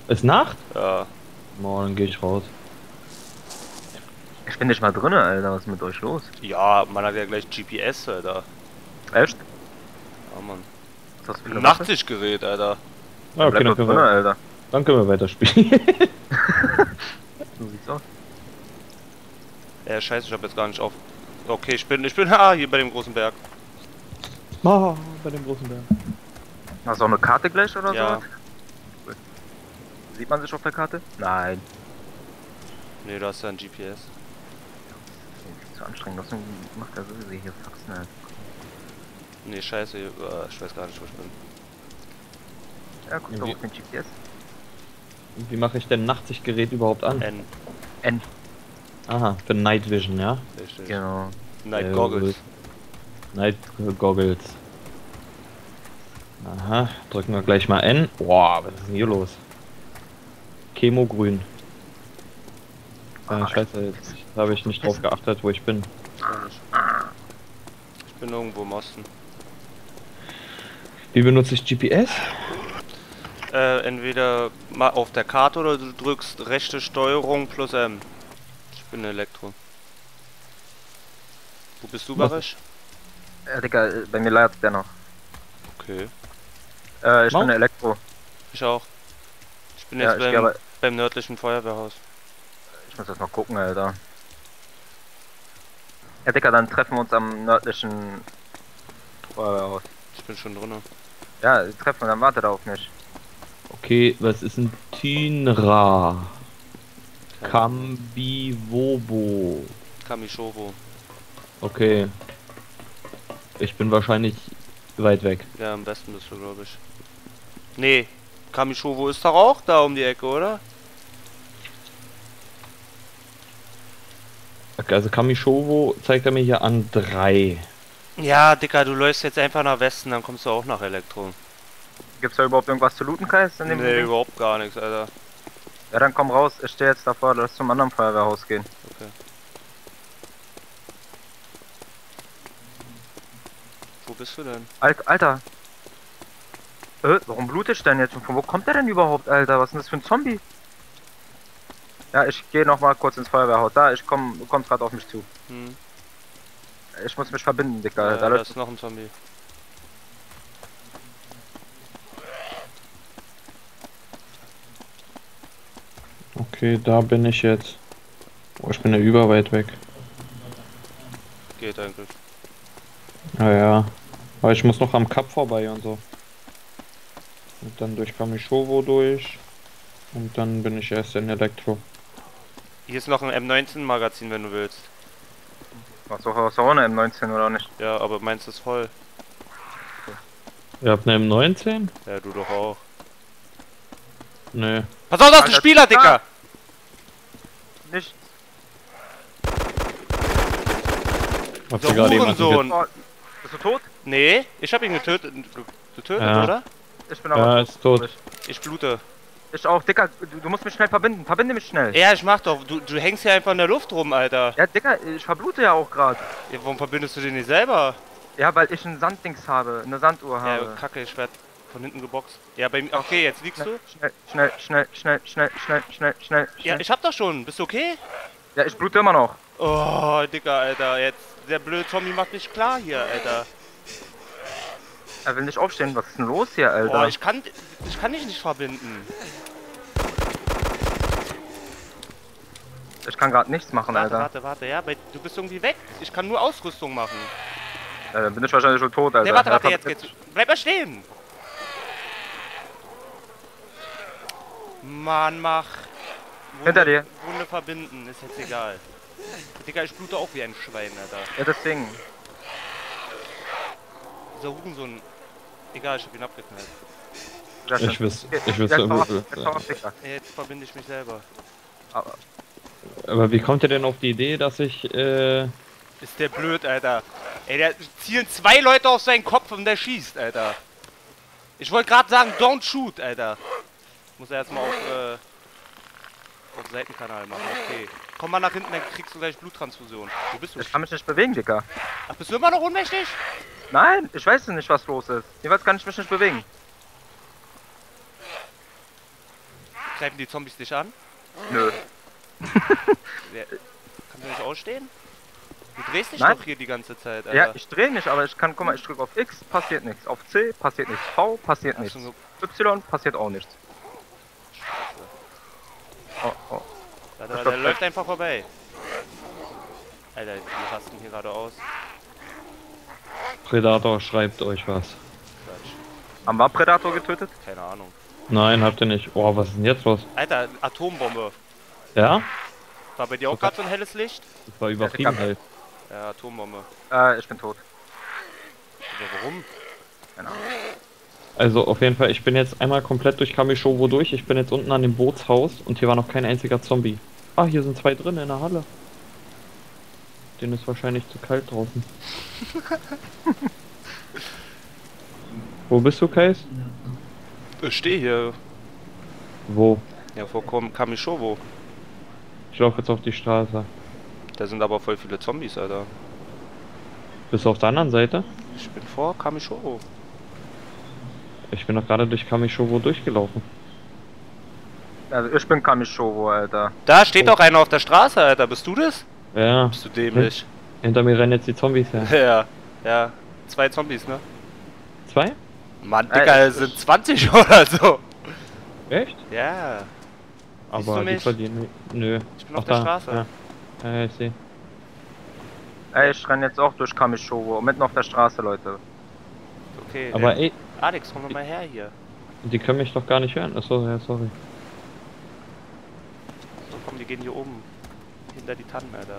Ist Nacht? Ja. Morgen gehe ich raus. Ich bin nicht mal drinne, Alter. Was ist mit euch los? Ja, man hat ja gleich GPS, Alter. Echt? Ja, Mann. Was hast du für Ein eine Waffe? Nachtsichtgerät, Alter. Ah, okay, Bleib doch drinne, Alter. dann können wir weiterspielen. So sieht's aus. Ja, scheiße, ich hab jetzt gar nicht auf. Okay, ich bin hier bei dem großen Berg. Bei dem großen Berg. Hast du auch eine Karte gleich oder Ja. so? Cool. Sieht man sich auf der Karte? Nein. Nee, du hast ja ein GPS. Das ist zu anstrengend. Was macht der so hier Faxen halt? Nee, scheiße, ich weiß gar nicht, wo ich bin. Ja, guck doch Wie- auf den GPS. Wie mache ich denn Nachtsichtgerät überhaupt an? N. N. Aha, für Night Vision, ja? Richtig. Genau. Night Sehr Goggles. gut. Night Goggles. Aha, drücken wir gleich mal N. Boah, was ist denn hier los? Chemogrün. Scheiße, jetzt habe ich nicht drauf geachtet, wo ich bin. Gar nicht. Ich bin irgendwo im Osten. Wie benutze ich GPS? Entweder mal auf der Karte oder du drückst rechte Steuerung plus M. Ich bin Elektro. Wo bist du, Was? Barisch? Ja, Digga, bei mir leiert der noch. Okay. Ich Mau? bin Elektro. Ich auch. Ich bin Ja, jetzt ich geh aber- beim nördlichen Feuerwehrhaus. Ich muss jetzt mal gucken, Alter. Ja, Digga, dann treffen wir uns am nördlichen Feuerwehrhaus. Ich bin schon drin. Ja, treffen wir, dann wartet er auf mich. Okay, was ist ein Tinra? Kambiwobo. Kamishovo. Okay. Ich bin wahrscheinlich weit weg. Ja, am besten bist du, glaube ich. Nee, Kamishovo ist doch auch da um die Ecke, oder? Okay, also Kamishovo zeigt er mir hier an 3. Ja, Dicker, du läufst jetzt einfach nach Westen, dann kommst du auch nach Elektro. Gibt's da überhaupt irgendwas zu looten, Kai? In dem Nee, Ding? überhaupt gar nichts, Alter. Ja, dann komm raus. Ich stehe jetzt davor, lass zum anderen Feuerwehrhaus gehen. Okay. Wo bist du denn? Alter. Warum blutet ich denn jetzt? Und von wo kommt der denn überhaupt, Alter? Was ist denn das für ein Zombie? Ja, ich gehe noch mal kurz ins Feuerwehrhaus. Da, du kommst gerade auf mich zu. Hm. Ich muss mich verbinden, Dicker. Da Da läuft ist noch ein Zombie. Okay, da bin ich jetzt. Oh, ich bin ja überweit weg. Geht eigentlich. Naja. Aber ich muss noch am Kap vorbei und so. Und dann durch Kamishovo durch. Und dann bin ich erst in Elektro. Hier ist noch ein M19-Magazin, wenn du willst. Hast du auch eine M19 oder nicht? Ja, aber meins ist voll. Ihr habt eine M19? Ja, du doch auch. Nee. Pass auf, das ist ein Alter, Spieler, Dicker! Nicht. Habt So ihr gerade jemanden Hurensohn. Oh, bist du tot? Nee, ich hab ihn getötet. Getötet, Ja. oder? Ich bin Ja, aber ist tot. Ich blute. Ich auch, Dicker. Du musst mich schnell verbinden. Verbinde mich schnell. Ja, ich mach doch. Du hängst hier einfach in der Luft rum, Alter. Ja, Dicker, ich verblute ja auch gerade. Ja, warum verbindest du den nicht selber? Ja, weil ich ein Sanddings habe, eine Sanduhr Ja, habe. kacke, ich werd von hinten geboxt. Ja, bei mir. Okay, jetzt liegst du. Schnell. Ja, ich hab doch schon. Bist du okay? Ja, ich blute immer noch. Oh, Dicker, Alter. Jetzt. Der blöde Zombie macht mich klar hier, Alter. Er will nicht aufstehen. Was ist denn los hier, Alter? Oh, ich kann dich nicht verbinden. Ich kann gerade nichts machen, Warte, Alter. warte. Ja, du bist irgendwie weg. Ich kann nur Ausrüstung machen. Dann bin ich wahrscheinlich schon tot, Alter. Nee, warte, Ja, jetzt geht's. Bleib mal stehen. Mann, mach. Hinter dir. Wunde verbinden, ist jetzt egal. Digga, ich blute auch wie ein Schwein, Alter. Ja, deswegen. Dieser Hurensohn. Egal, ich hab ihn abgeknallt. Ja, Ich wüsste. Okay, Ich jetzt wüsste. hau ab, Dicker. Jetzt verbinde ich mich selber. Aber- Aber wie kommt ihr denn auf die Idee, dass ich. Ist der blöd, Alter. Ey, da zielen 2 Leute auf seinen Kopf und der schießt, Alter. Ich wollte gerade sagen, don't shoot, Alter. Muss er erstmal auf Seitenkanal machen, okay. Komm mal nach hinten, dann kriegst du gleich Bluttransfusion. Wo bist du? Ich kann mich nicht bewegen, Dicker. Ach, bist du immer noch ohnmächtig? Nein, ich weiß nicht, was los ist. Jeweils kann ich mich nicht bewegen. Greifen die Zombies dich an? Nö. Kannst du nicht ausstehen? Du drehst dich Nein. doch hier die ganze Zeit, Alter. Ja, ich drehe mich, aber ich kann, guck mal, ich drücke auf X, passiert nichts. Auf C passiert nichts. V passiert Ach, nichts. schon Y passiert auch nichts. Oh, oh. Der läuft einfach vorbei. Alter, die rasten hier gerade aus. Predator schreibt euch was. Quatsch. Haben wir Predator getötet? Keine Ahnung. Nein, habt ihr nicht. Oh, was ist denn jetzt los? Alter, Atombombe. Ja? War bei dir auch gerade so ein helles Licht? Das war übertrieben halt. Ja, Atombombe. Ich bin tot. Aber warum? Keine Ahnung. Also auf jeden Fall, ich bin jetzt einmal komplett durch Kamishowo durch. Ich bin jetzt unten an dem Bootshaus und hier war noch kein einziger Zombie. Ah, hier sind 2 drin in der Halle. Denen ist wahrscheinlich zu kalt draußen. Wo bist du, Kais? Ich stehe hier. Wo? Ja, vor Kamishowo. Ich laufe jetzt auf die Straße. Da sind aber voll viele Zombies, Alter. Bist du auf der anderen Seite? Ich bin vor Kamishowo. Ich bin doch gerade durch Kamishowo durchgelaufen. Also ich bin Kamishowo, Alter. Da steht doch einer auf der Straße, Alter. Bist du das? Ja. Bist du dämlich? Hinter mir rennen jetzt die Zombies her. Ja, ja. 2 Zombies, ne? 2? Mann, Digga, es sind 20 oder so. Echt? Ja. Siehst Aber du die mich? verlieren. Nö. Ich bin auf der Straße. Ja. Ja, ich sehe. Ey, ich renn jetzt auch durch Kamishowo. Mitten auf der Straße, Leute. Okay. Aber ey, Alex, komm doch mal her hier. die können mich doch gar nicht hören. Achso, ja, sorry. So, komm, die gehen hier oben. Hinter die Tannen, Alter.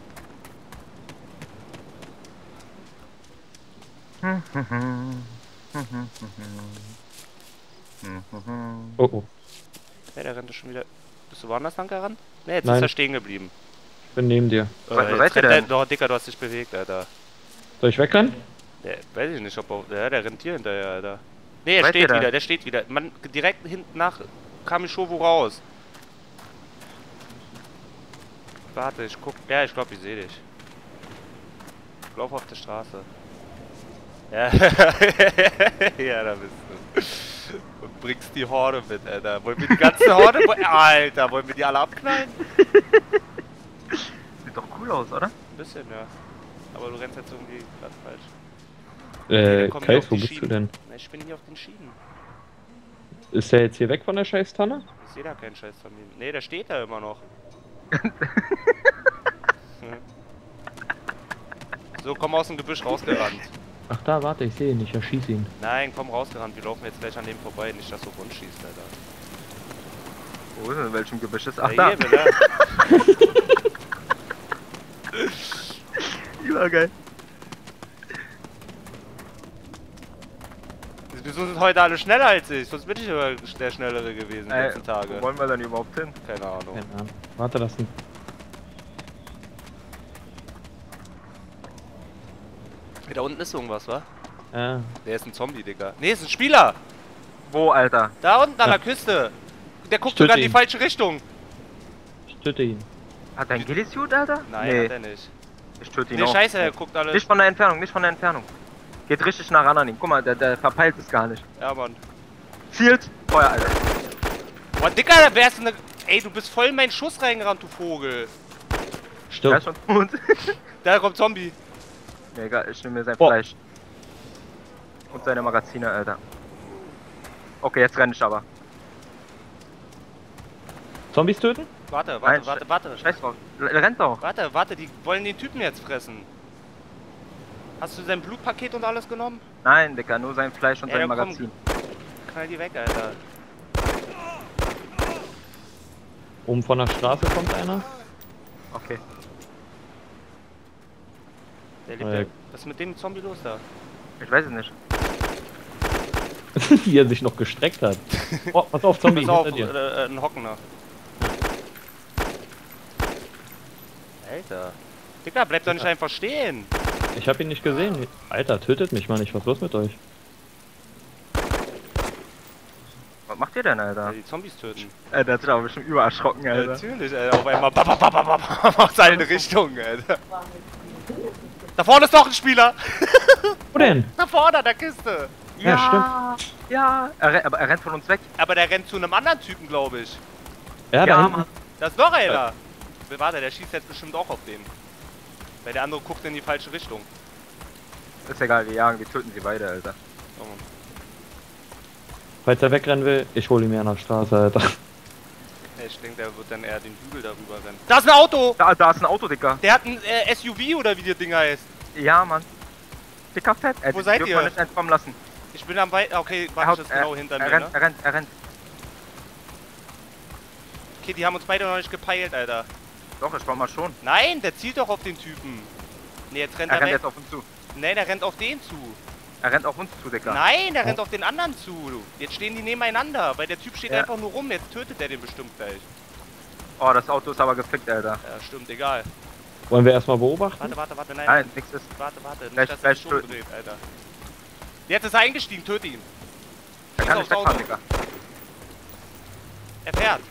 Oh oh. Ja, der rennt schon wieder. Bist du woanders lang gerannt? Ne, jetzt Nein. ist er stehen geblieben. Ich bin neben dir. Wo seid Jetzt ihr rennt denn? Doch, Dicker, du hast dich bewegt, Alter. Soll ich wegrennen? Der, weiß ich nicht, ob er. Der rennt hier hinterher, Alter. Ne, er Seid ihr steht da? wieder, der steht wieder. Man, direkt hinten nach Kamishowo raus. Warte, ich guck. Ja, ich glaube, ich sehe dich. Ich lauf auf der Straße. Ja, ja, da bist du. Und bringst die Horde mit, Alter. Wollen wir die ganze Horde? Alter, wollen wir die alle abknallen? Sieht doch cool aus, oder? Ein bisschen, ja. Aber du rennst jetzt irgendwie ganz falsch. Dann kommen wir Kais, auf wo die bist du Schienen. denn? Na, ich bin hier auf den Schienen. Ist der jetzt hier weg von der Scheißtanne? Ich sehe da keinen Scheiß von mir. Ne, der steht da immer noch. So, komm aus dem Gebüsch rausgerannt. Ach da, warte, ich sehe ihn nicht, erschieß ihn. Nein, komm rausgerannt. Wir laufen jetzt gleich an dem vorbei. Nicht, dass du rund schießt, Alter. Wo ist denn, in welchem Gebüsch ist? Ja, Ach, da. hier, Bella. Übergeil. Wir sind heute alle schneller als ich. Sonst bin ich aber der Schnellere gewesen die letzten Wo Tage. wollen wir denn überhaupt hin? Keine Ahnung. Keine Ahnung. Warte, das sind. Da unten ist irgendwas, wa? Ja. Der ist ein Zombie, Digga. Ne, ist ein Spieler. Wo, Alter? Da unten an Ja. der Küste. Der guckt Stütze sogar in die ihn. falsche Richtung. Ich töte ihn. Hat er ein Ghillie-Suit, Alter? Nein, hat er nicht. Ich töte ihn Ne, auch. scheiße, er guckt alle. Nicht von der Entfernung, nicht von der Entfernung. Geht richtig nah ran an ihn. Guck mal, der verpeilt es gar nicht. Ja, Mann. Zielt. Feuer, Alter. Boah, Dicker, da wärst du ne. Ey, du bist voll in meinen Schuss reingerannt, du Vogel. Der Stirb. ist schon tot. Da kommt Zombie. Ja, egal, ich nehme mir sein Boah. Fleisch. Und seine Magazine, Alter. Okay, jetzt renne ich aber. Zombies töten? Warte, Nein, warte. Scheiß drauf. Rennt doch. Warte, die wollen den Typen jetzt fressen. Hast du sein Blutpaket und alles genommen? Nein, Digga, nur sein Fleisch und Ja, sein dann komm. Magazin. Knall die weg, Alter. Oben von der Straße kommt einer. Okay. Der lebt ja. Was ist mit dem Zombie los da? Ich weiß es nicht. Wie er sich noch gestreckt hat. Oh, pass auf, Zombie, Pass auf, hinter dir. ein Hockender. Alter. Digga, bleib doch nicht einfach stehen. Ich hab ihn nicht gesehen. Alter, tötet mich mal nicht. Was ist los mit euch? Was macht ihr denn, Ja, Alter? die Zombies töten. Der hat sich aber bestimmt übererschrocken, Ja, Alter. natürlich, Alter. Auf einmal aus allen Richtungen, Alter. Da vorne ist noch ein Spieler. Wo denn? Da vorne an der Kiste. Ja, Ja, aber er rennt von uns weg. Aber der rennt zu einem anderen Typen, glaube ich. Ja, da hinten. Mann. Da ist noch einer. Warte, der schießt jetzt bestimmt auch auf den. Weil der andere guckt in die falsche Richtung. Ist egal, wir jagen, wir töten sie beide, Alter. Oh. Falls er wegrennen will, ich hole ihn mir an der Straße, Alter. Ja, ich denke, der wird dann eher den Hügel darüber rennen. Da ist ein Auto! Da ist ein Auto, Dicker. Der hat ein SUV oder wie die Dinger heißt. Ja, Mann. Dicker Fett. Wo seid dürfen ihr? wir nicht entkommen lassen. Ich bin am Weit. Okay, Er, warte, haut, das ist genau hinter mir, rennt, ne? er rennt. Okay, die haben uns beide noch nicht gepeilt, Alter. Doch, ich war mal schon. Nein, der zielt doch auf den Typen. Ne, jetzt rennt Er er rennt weg. jetzt auf uns zu. Ne, der rennt auf den zu. Er rennt auf uns zu, Dicker. Nein, der rennt auf den anderen zu. Jetzt stehen die nebeneinander, weil der Typ steht Ja. einfach nur rum. Jetzt tötet der den bestimmt gleich. Oh, das Auto ist aber gefickt, Alter. Ja, stimmt, egal. Wollen wir erstmal beobachten? Warte, nein. Nein, nix ist. Warte. Nicht, Gleich- dass er gleich sich schon töten. dreht, Alter. Jetzt ist er eingestiegen, töte ihn. Er kann Schieß nicht aufs wegfahren, Auto. Dicker. Er fährt.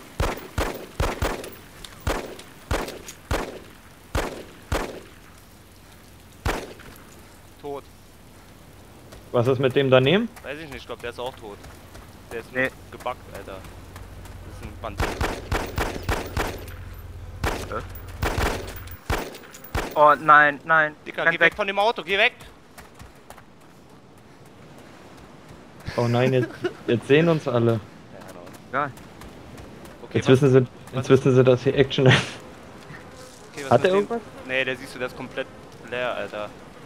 Tot. Was ist mit dem daneben? Weiß ich nicht, ich glaube, der ist auch tot. Der ist Nee. nur gebackt, Alter. Das ist ein Bandit. Oh, nein. Dicker, Renn geh weg von dem Auto, geh weg! Oh nein, jetzt sehen uns alle. Ja, genau. Egal. Okay, Jetzt wissen sie, dass hier Action ist. okay, was Hat mit er dem? irgendwas? Nee, der siehst du, der ist komplett leer, Alter.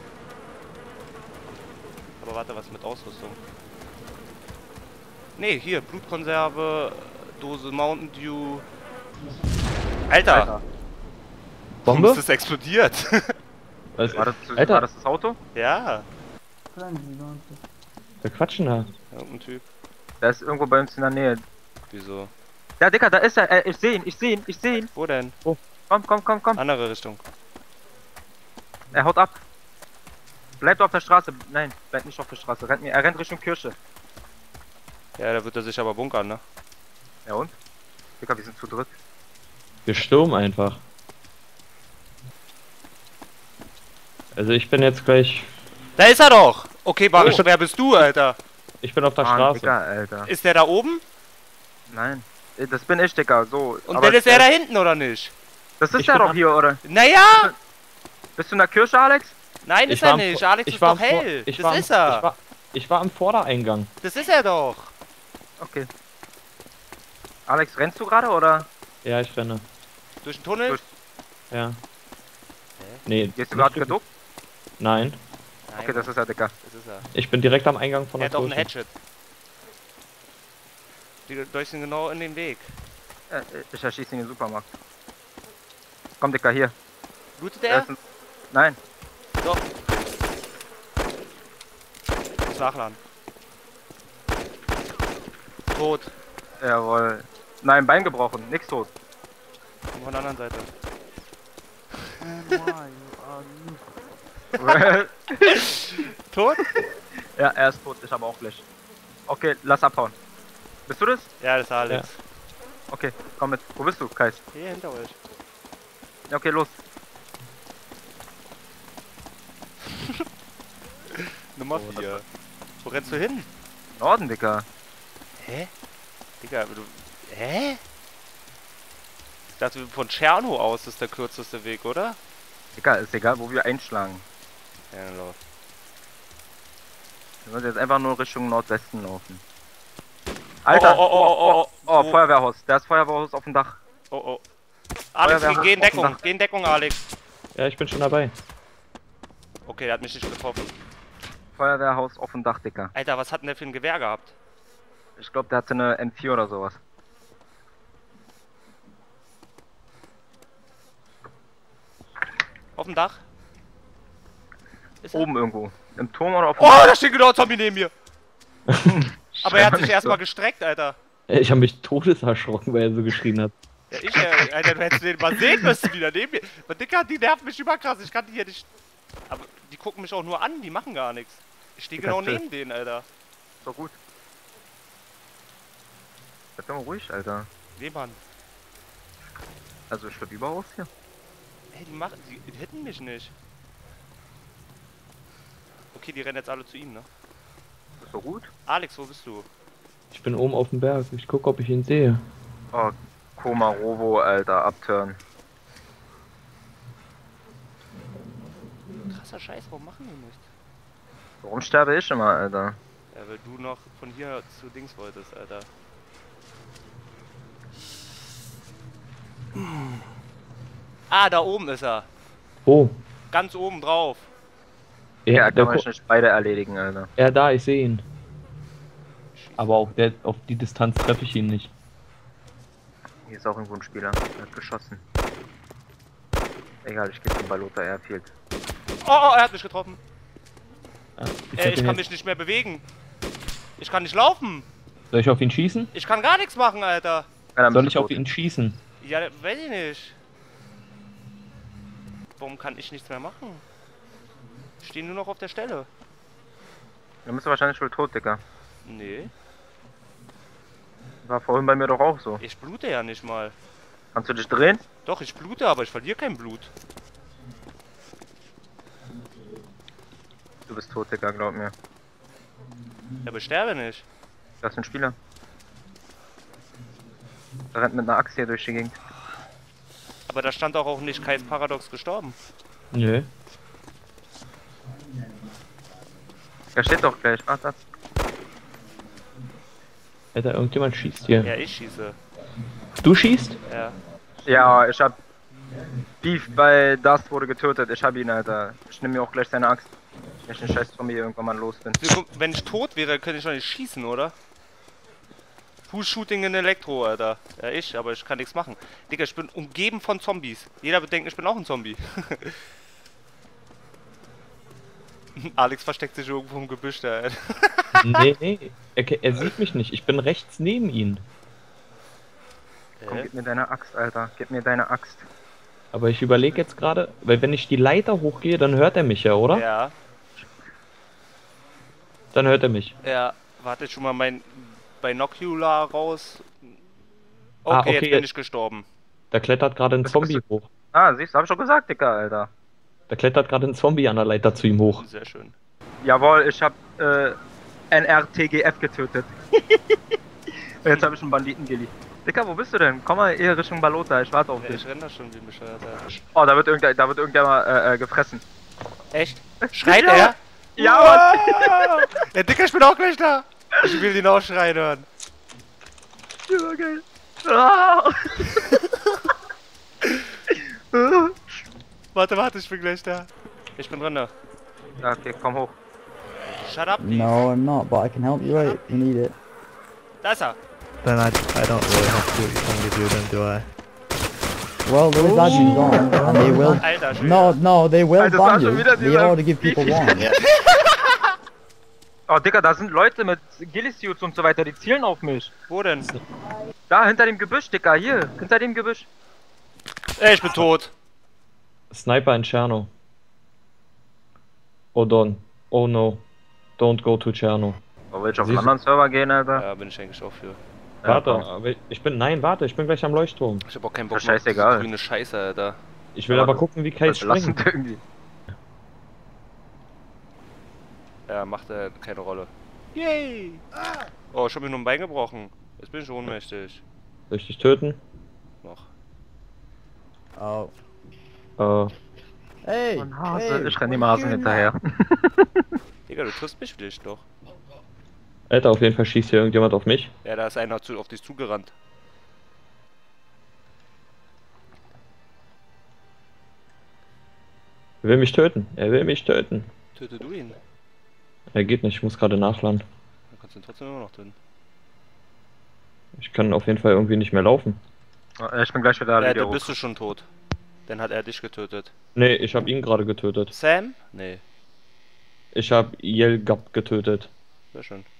Aber warte, was mit Ausrüstung? Nee, hier, Blutkonserve, Dose Mountain Dew. Alter! Warum Bombe? ist das explodiert? Was? War Alter. das das Auto? Ja. Wir quatschen da. Irgendein Typ. Der ist irgendwo bei uns in der Nähe. Wieso? Ja, Dicker, da ist er. Ich seh ihn. Wo denn? Komm. Andere Richtung. Er haut ab. Bleibt auf der Straße. Nein, bleibt nicht auf der Straße. Er rennt Richtung Kirche. Ja, da wird er sich aber bunkern, ne? Ja und? Dicker, wir sind zu dritt. Wir stürmen einfach. Also ich bin jetzt gleich... Da ist er doch! Okay, Barisch, wer bist du, Alter? Ich bin auf der Mann, Straße. Dicker, Alter. Ist der da oben? Nein. Das bin ich, Dicker. So. Und aber dann ist er da hinten, oder nicht? Das ist Ich der bin doch hier, oder? Naja! Bist du in der Kirche, Alex? Nein, Ich ist war er am nicht. Vor- Alex ich ist war doch am Vor- hell. ich Das war am- ist er. Ich war am Vordereingang. Das ist er doch. Okay. Alex, rennst du gerade, oder? Ja, ich renne. Durch den Tunnel? Durch- Ja. Nee. Gehst du nicht gerade durch- geduckt? Nein. Nein, Okay, das ist er, Dicker. das ist er. Ich bin direkt am Eingang von Er der hat auch einen Kirche. Hatchet. Die leuchten genau in den Weg. Ich erschieße ihn in den Supermarkt. Komm, Dicker, hier. Blutet Da er? ist ein- Nein. Doch. Muss nachladen. Tot. Jawohl. Nein, Bein gebrochen. Nix tot. Von der anderen Seite. Tot? Ja, er ist tot. Ich aber auch gleich. Okay, lass abhauen. Bist du das? Ja, das ist Alex. Okay, komm mit. Wo bist du, Kais? Hier hinter euch. Ja, okay, los. Nummer Oh, 4. Wo rennst du hin? Norden, Dicker. Hä? Digga, du... Hä? Ich dachte, von Tscherno aus ist der kürzeste Weg, oder? Dicker, ist egal, wo wir einschlagen. Ja, los. Wir müssen jetzt einfach nur Richtung Nordwesten laufen. Alter! Oh, Oh, Feuerwehrhaus. Da ist Feuerwehrhaus auf dem Dach. oh. Alex, Feuerwehrhaus geh in auf dem Deckung. Dach. Geh in Deckung, Alex. Ja, ich bin schon dabei. Okay, der hat mich nicht getroffen. Feuerwehrhaus auf dem Dach, Dicker. Alter, was hat denn der für ein Gewehr gehabt? Ich glaube, der hatte eine M4 oder sowas. Auf dem Dach? Ist er? Oben irgendwo. Im Turm oder auf dem Oh, Dach? da steht genau ein Zombie neben mir. Aber er hat sich Nicht erstmal so. gestreckt, Alter. Ich habe mich todeserschrocken, weil er so geschrien hat. Ja, Alter, du hättest den mal sehen müssen wieder neben mir. Aber Dicker, die nerven mich überkrass. Ich kann die hier nicht... Aber die gucken mich auch nur an, die machen gar nichts. Ich stehe genau Dicker, neben denen, Alter. So gut. Bleib doch mal ruhig, Alter. Nee, Mann. Also ich über aus hier. Ey, die hitten mich nicht. Okay, die rennen jetzt alle zu ihm, ne? Ist so gut? Alex, wo bist du? Ich bin oben auf dem Berg. Ich gucke, ob ich ihn sehe. Oh, Komarovo, Alter, abturn. Krasser Scheiß, warum machen wir nicht? Warum sterbe ich immer, Alter? Ja, weil du noch von hier zu Dings wolltest, Alter. Ah, da oben ist er. Oh. Ganz oben drauf. Ja, der kann man nicht beide erledigen, Alter. Ja, da, ich sehe ihn. Aber auf die Distanz treffe ich ihn nicht. Hier ist auch irgendwo ein Spieler. Der hat geschossen. Egal, ich geh zum Balota Airfield. Oh, er hat mich getroffen. Ja, Ich kann mich nicht mehr bewegen. Ich kann nicht laufen. Soll ich auf ihn schießen? Ich kann gar nichts machen, Alter. Ja, dann Soll bist ich du auf tot. ihn schießen? Ja, weiß ich nicht. Warum kann ich nichts mehr machen? Ich stehe nur noch auf der Stelle. Dann bist du wahrscheinlich wohl tot, Digga. Nee, War vorhin bei mir doch auch so. ich blute ja nicht mal. Kannst du dich drehen? Doch, ich blute, aber ich verliere kein Blut. Du bist tot, Digga, glaub mir. Ja, aber ich sterbe nicht. Das ist ein Spieler. Der rennt mit einer Axt hier durch die Gegend. Aber da stand auch nicht Kais Paradox gestorben. Nö. Er steht doch gleich. Ah, das. Alter, irgendjemand schießt hier. Ja, ich schieße. Du schießt? Ja. Ja, ich hab Beef, weil das wurde getötet. Ich hab ihn, Alter. Ich nehm mir auch gleich seine Axt. Wenn ich den scheiß Zombie irgendwann mal los bin. Wenn ich tot wäre, könnte ich doch nicht schießen, oder? Full-Shooting in Elektro, Alter. Ja, aber ich kann nichts machen. Digga, ich bin umgeben von Zombies. Jeder wird denken, ich bin auch ein Zombie. Alex versteckt sich irgendwo im Gebüsch da, Alter. Nee. Er sieht mich nicht. Ich bin rechts neben ihm. Komm, gib mir deine Axt, Alter. Gib mir deine Axt. Aber ich überlege jetzt gerade, weil wenn ich die Leiter hochgehe, dann hört er mich ja, oder? Ja, Dann hört er mich. ja. Warte schon mal mein Binocular raus. Ah, Okay, okay, jetzt bin jetzt- ich gestorben. Da klettert gerade ein Das Zombie bist hoch. Ah, siehst du, hab ich schon gesagt, Digga, Alter. Da klettert gerade ein Zombie an der Leiter zu ihm hoch. Sehr schön. Jawohl, ich hab NRTGF getötet. Und jetzt hab ich einen Banditen geleakt. Digga, wo bist du denn? Komm mal eher Richtung Balota, ich warte auf Ja, dich. ich renn da schon wie ein Bescheuerter. Oh, da wird irgendjemand gefressen. Echt? Schreit Ja. er? Ja, Wow! Ja, Dicker, ich bin auch gleich da. Ich will ihn auch schreien hören. Mann. Geil. Ah. Warte, ich bin gleich da. Ich bin drin da. Ja, okay, komm hoch. Shut up, please. No, I'm not, but I can help you out if you need it. Da ist er. Then I don't really have to do what you tell me to do then, do I? Well, there is admins on, and they will. Alter, Schwede. No, they will Alter, das war ban schon you. wieder They dieser ought to give people one. Oh, Digga, da sind Leute mit Ghillie-Suits und so weiter, die zielen auf mich. Wo denn? Da, hinter dem Gebüsch, Digga, hier, hinter dem Gebüsch. Ey, ich bin tot. Sniper in Cherno. Oh don. Oh no. Don't go to Cherno. Oh, will ich auf einen Siehst- anderen Server gehen, Alter? Ja, bin ich eigentlich auch für. Ja, Warte, komm. aber ich bin gleich am Leuchtturm. Ich hab auch keinen Bock Ist mehr auf diese scheißegal. grüne Scheiße, Alter. Ich will Aber aber gucken, wie Kai Das ist belastend springt. irgendwie. Ja, macht keine Rolle. Yay! Oh, ich hab mir nur ein Bein gebrochen. Jetzt bin ich ohnmächtig. Soll ich dich töten? Noch. Oh. Äh, Hey. Mann, Hase, hey, ich renn dem what Hasen you doing hinterher. Digga, du triffst mich vielleicht doch. Alter, auf jeden Fall schießt hier irgendjemand auf mich. Ja, da ist einer auf dich zugerannt. Er will mich töten. Er will mich töten. Töte du ihn. Er geht nicht, ich muss gerade nachladen. Dann kannst du ihn trotzdem immer noch töten. Ich kann auf jeden Fall irgendwie nicht mehr laufen. Oh, ich bin gleich wieder Ja, wieder dann hoch. bist du schon tot. Dann hat er dich getötet. Nee, ich habe ihn gerade getötet. Sam? Nee. Ich habe Yelgab getötet. Sehr schön.